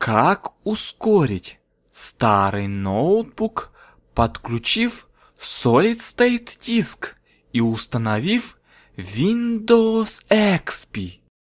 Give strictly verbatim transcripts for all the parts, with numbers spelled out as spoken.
Как ускорить старый ноутбук, подключив Solid State диск и установив Windows икс пи?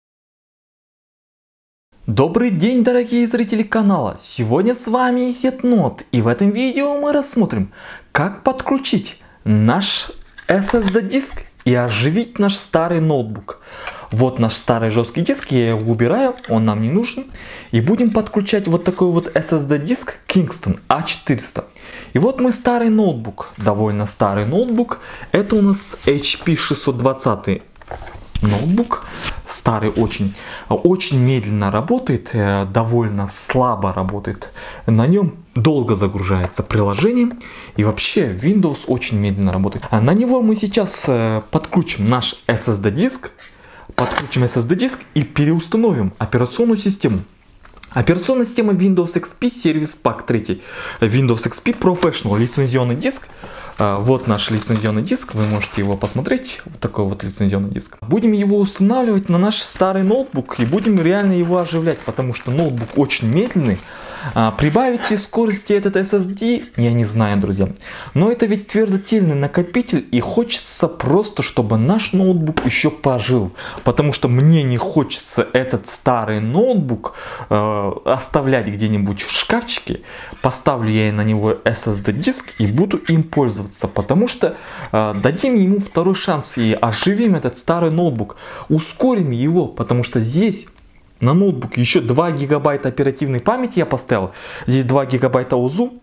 Добрый день, дорогие зрители канала! Сегодня с вами Исетнот, и в этом видео мы рассмотрим, как подключить наш эс эс ди диск и оживить наш старый ноутбук. Вот наш старый жесткий диск, я его убираю, он нам не нужен. И будем подключать вот такой вот эс эс ди диск Kingston а четыреста. И вот мой старый ноутбук, довольно старый ноутбук. Это у нас эйч пи шестьсот двадцать ноутбук. Старый очень. Очень медленно работает, довольно слабо работает. На нем долго загружается приложение. И вообще Windows очень медленно работает. А на него мы сейчас подключим наш эс эс ди диск. Подключим эс эс ди диск и переустановим операционную систему. Операционная система Windows икс пи Service Pack три. Windows икс пи Professional лицензионный диск. Вот наш лицензионный диск, вы можете его посмотреть. Вот такой вот лицензионный диск. Будем его устанавливать на наш старый ноутбук и будем реально его оживлять, потому что ноутбук очень медленный. Прибавите скорости этот эс эс ди, я не знаю, друзья. Но это ведь твердотельный накопитель, и хочется просто, чтобы наш ноутбук еще пожил. Потому что мне не хочется этот старый ноутбук э, оставлять где-нибудь в шкафчике. Поставлю я на него эс эс ди диск и буду им пользоваться. Потому что э, дадим ему второй шанс и оживим этот старый ноутбук. Ускорим его, потому что здесь... На ноутбуке еще два гигабайта оперативной памяти я поставил. Здесь два гигабайта ОЗУ.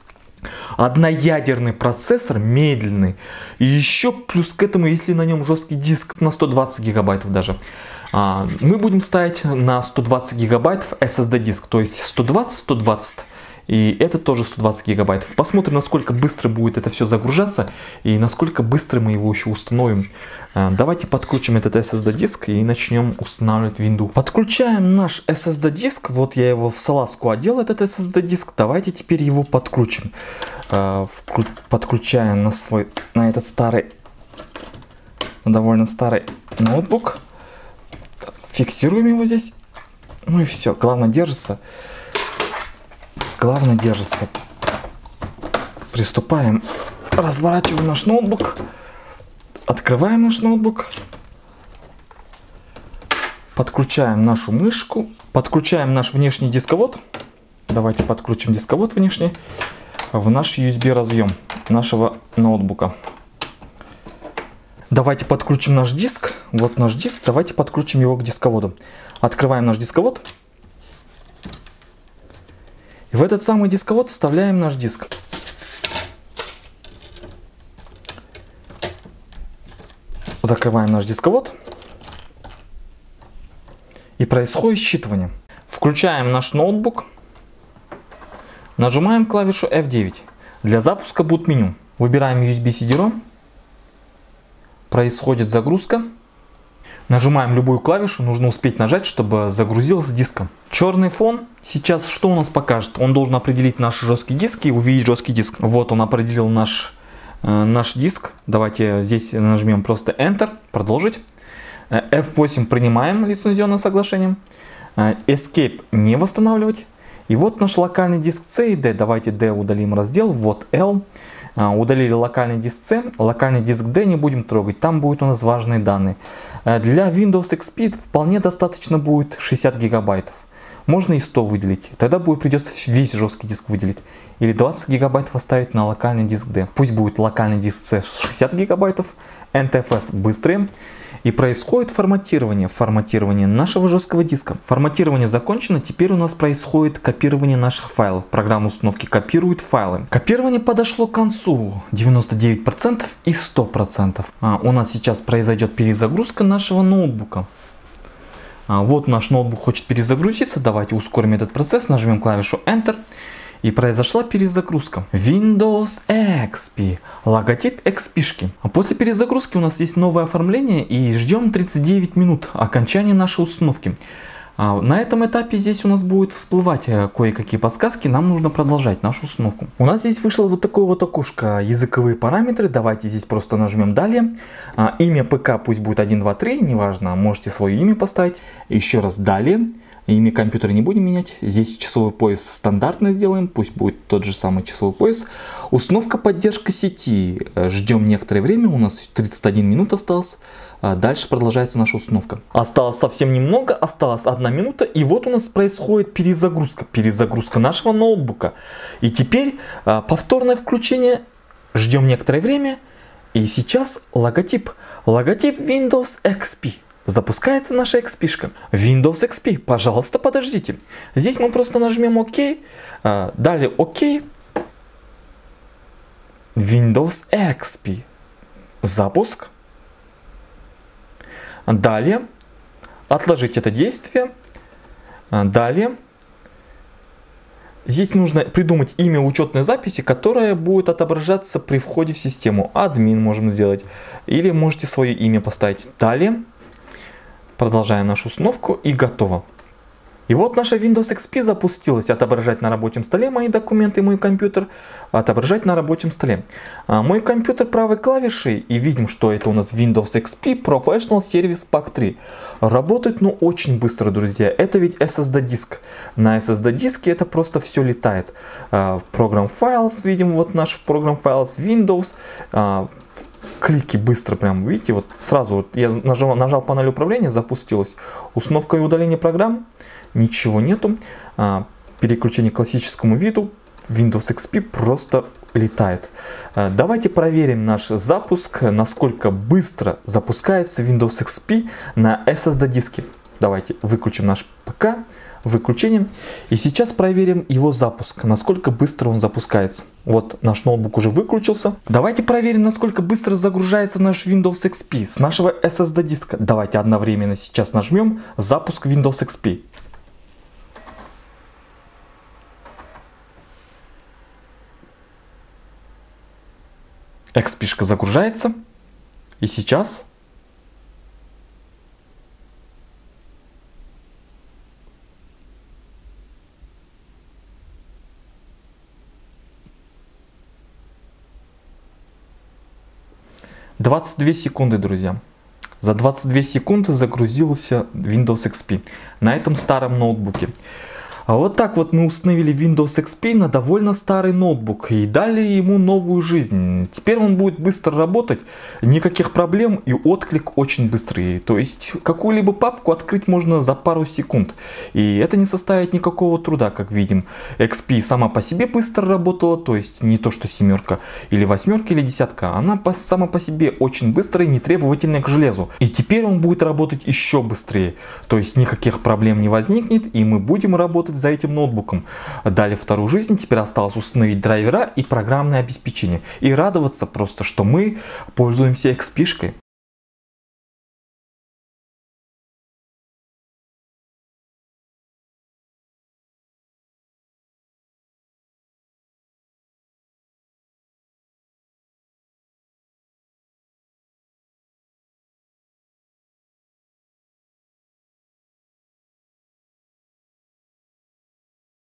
Одноядерный процессор, медленный. И еще плюс к этому, если на нем жесткий диск на сто двадцать гигабайтов даже. Мы будем ставить на сто двадцать гигабайтов эс эс ди диск. То есть сто двадцать сто двадцать. И это тоже сто двадцать гигабайтов. Посмотрим, насколько быстро будет это все загружаться. И насколько быстро мы его еще установим. Давайте подключим этот эс эс ди диск и начнем устанавливать Windows. Подключаем наш эс эс ди диск. Вот я его в салазку одел, этот эс эс ди диск. Давайте теперь его подключим. Подключаем на свой, на этот старый, довольно старый ноутбук. Фиксируем его здесь. Ну и все. Главное, держится. Главное, держится. Приступаем. Разворачиваем наш ноутбук. Открываем наш ноутбук. Подключаем нашу мышку. Подключаем наш внешний дисковод. Давайте подключим дисковод внешний в наш ю эс би разъем нашего ноутбука. Давайте подключим наш диск. Вот наш диск. Давайте подключим его к дисководу. Открываем наш дисковод. В этот самый дисковод вставляем наш диск. Закрываем наш дисковод. И происходит считывание. Включаем наш ноутбук. Нажимаем клавишу эф девять. Для запуска boot меню. Выбираем ю эс би си ди ром. Происходит загрузка. Нажимаем любую клавишу, нужно успеть нажать, чтобы загрузился диском. Черный фон сейчас что у нас покажет? Он должен определить наш жесткий диск и увидеть жесткий диск. Вот он определил наш, э, наш диск. Давайте здесь нажмем просто Enter, продолжить. эф восемь принимаем лицензионное соглашение. Escape не восстанавливать. И вот наш локальный диск C и D. Давайте D удалим раздел. Вот L. Удалили локальный диск C, локальный диск D не будем трогать, там будут у нас важные данные. Для Windows икс пи вполне достаточно будет шестьдесят гигабайтов. Можно и сто выделить, тогда будет, придется весь жесткий диск выделить. Или двадцать гигабайтов оставить на локальный диск D. Пусть будет локальный диск C шестьдесят гигабайтов, эн ти эф эс быстрее. И происходит форматирование, форматирование нашего жесткого диска. Форматирование закончено, теперь у нас происходит копирование наших файлов. Программа установки копирует файлы. Копирование подошло к концу, девяносто девять процентов и сто процентов. А, у нас сейчас произойдет перезагрузка нашего ноутбука. А, вот наш ноутбук хочет перезагрузиться, давайте ускорим этот процесс, нажмем клавишу Enter. И произошла перезагрузка. Windows икс пи. Логотип икс пи-шки. А после перезагрузки у нас есть новое оформление и ждем тридцать девять минут окончания нашей установки. На этом этапе здесь у нас будет всплывать кое-какие подсказки, нам нужно продолжать нашу установку. У нас здесь вышло вот такое вот окошко, языковые параметры, давайте здесь просто нажмем далее. Имя ПК пусть будет один, два, три, неважно, можете свое имя поставить. Еще раз далее. Имя компьютера не будем менять. Здесь часовой пояс стандартно сделаем. Пусть будет тот же самый часовой пояс. Установка, поддержка сети. Ждем некоторое время. У нас тридцать один минут осталось. Дальше продолжается наша установка. Осталось совсем немного. Осталась одна минута. И вот у нас происходит перезагрузка. Перезагрузка нашего ноутбука. И теперь повторное включение. Ждем некоторое время. И сейчас логотип. Логотип Windows икс пи. Запускается наша икс пи-шка. Windows икс пи, пожалуйста, подождите. Здесь мы просто нажмем ОК. Далее ОК. Windows икс пи. Запуск. Далее. Отложить это действие. Далее. Здесь нужно придумать имя учетной записи, которое будет отображаться при входе в систему. Админ можем сделать. Или можете свое имя поставить. Далее. Продолжаем нашу установку и готово. И вот наша Windows икс пи запустилась. Отображать на рабочем столе мои документы, мой компьютер. Отображать на рабочем столе. А мой компьютер правой клавишей. И видим, что это у нас Windows икс пи Professional Service Pack три. Работает, ну, очень быстро, друзья. Это ведь эс эс ди диск. На эс эс ди диске это просто все летает. А, Program Files, видим, вот наш Program Files Windows. А, клики быстро прям, видите, вот сразу вот я нажал, нажал панель управления, запустилась. Установка и удаление программ, ничего нету. А, переключение к классическому виду, Windows икс пи просто летает. А, давайте проверим наш запуск, насколько быстро запускается Windows икс пи на эс эс ди диске. Давайте выключим наш ПК, выключением. И сейчас проверим его запуск, насколько быстро он запускается. Вот наш ноутбук уже выключился. Давайте проверим, насколько быстро загружается наш Windows икс пи с нашего эс эс ди диска. Давайте одновременно сейчас нажмем запуск Windows икс пи. икс пи-шка загружается. И сейчас... двадцать две секунды, друзья. За двадцать две секунды загрузился Windows икс пи на этом старом ноутбуке. А вот так вот мы установили Windows икс пи на довольно старый ноутбук и дали ему новую жизнь. Теперь он будет быстро работать, никаких проблем и отклик очень быстрый. То есть какую-либо папку открыть можно за пару секунд. И это не составит никакого труда, как видим. икс пи сама по себе быстро работала, то есть не то что семерка или восьмерка или десятка. Она по, сама по себе очень быстрая и нетребовательная к железу. И теперь он будет работать еще быстрее. То есть никаких проблем не возникнет и мы будем работать за этим ноутбуком. Дали вторую жизнь, теперь осталось установить драйвера и программное обеспечение. И радоваться просто, что мы пользуемся икс пи-шкой.